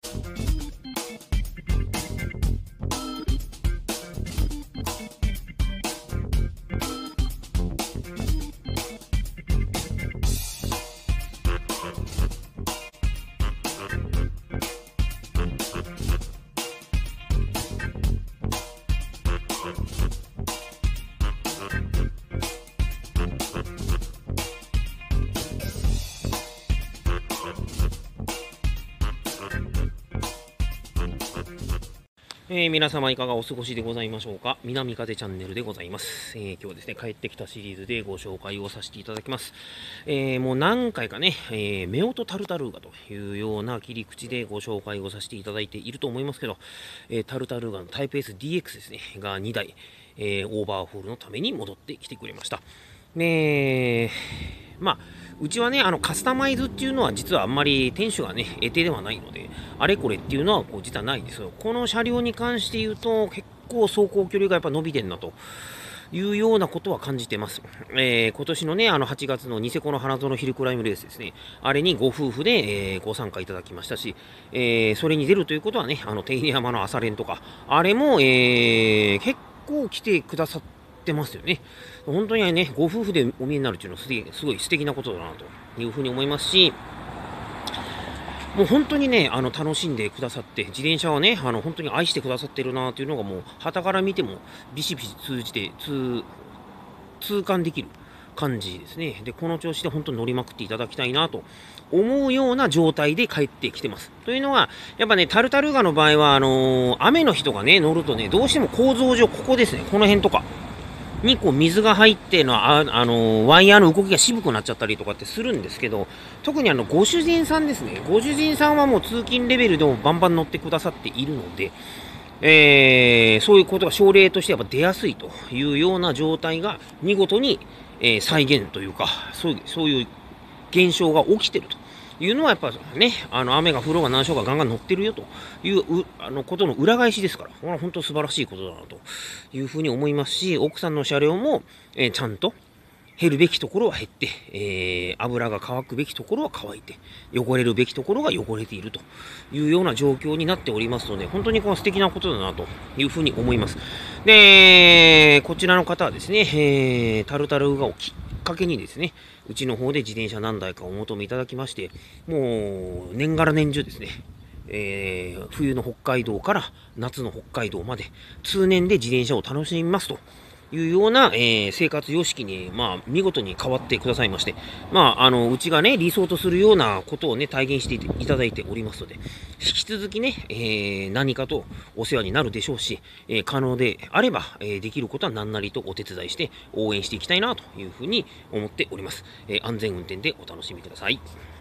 皆様いかがお過ごしでございましょうか。南風チャンネルでございます。今日はですね、帰ってきたシリーズでご紹介をさせていただきます。もう何回かね、夫婦タルタルーガというような切り口でご紹介をさせていただいていると思いますけど、タルタルーガのタイプ SDX ですね、が2台、オーバーホールのために戻ってきてくれました。うちはね、カスタマイズっていうのは実はあんまり店主がね、得手ではないので、あれこれっていうのは実はないんですよ。この車両に関して言うと、結構走行距離がやっぱ伸びてんなというようなことは感じてます。今年のね、8月のニセコの花園ヒルクライムレースですね、あれにご夫婦で、ご参加いただきましたし、それに出るということはね、手稲山の朝練とか、あれも、結構来てくださってますよね。本当にね、ご夫婦でお見えになるっていうのはすごい素敵なことだなというふうに思いますし、もう本当にね、楽しんでくださって、自転車をね、本当に愛してくださってるなというのがもう、傍から見てもビシビシ通じて痛感できる感じですね。で、この調子で本当に乗りまくっていただきたいなと思うような状態で帰ってきてます。というのは、やっぱね、タルタルーガの場合は、雨の日とかね、乗るとね、どうしても構造上、ここですね、この辺とか、にこう水が入ってのワイヤーの動きが渋くなっちゃったりとかってするんですけど、特にご主人さんですね、ご主人さんはもう通勤レベルでもバンバン乗ってくださっているので、そういうことが症例としてやっぱ出やすいというような状態が見事に、再現というか、そういう現象が起きてるというのはやっぱね、雨が降ろうが何しようがガンガン乗ってるよということの裏返しですから、これは本当素晴らしいことだなというふうに思いますし、奥さんの車両も、ちゃんと減るべきところは減って、油が乾くべきところは乾いて、汚れるべきところが汚れているというような状況になっておりますので、本当にこの素敵なことだなというふうに思います。で、こちらの方はですね、タルタルがきっかけにですね、うちの方で自転車何台かお求めいただきまして、もう年がら年中ですね、冬の北海道から夏の北海道まで通年で自転車を楽しみますというような、生活様式に、見事に変わってくださいまして、うちがね、理想とするようなことをね、体現していただいておりますので、引き続きね、何かとお世話になるでしょうし、可能であれば、できることは何なりとお手伝いして応援していきたいなというふうに思っております。安全運転でお楽しみください。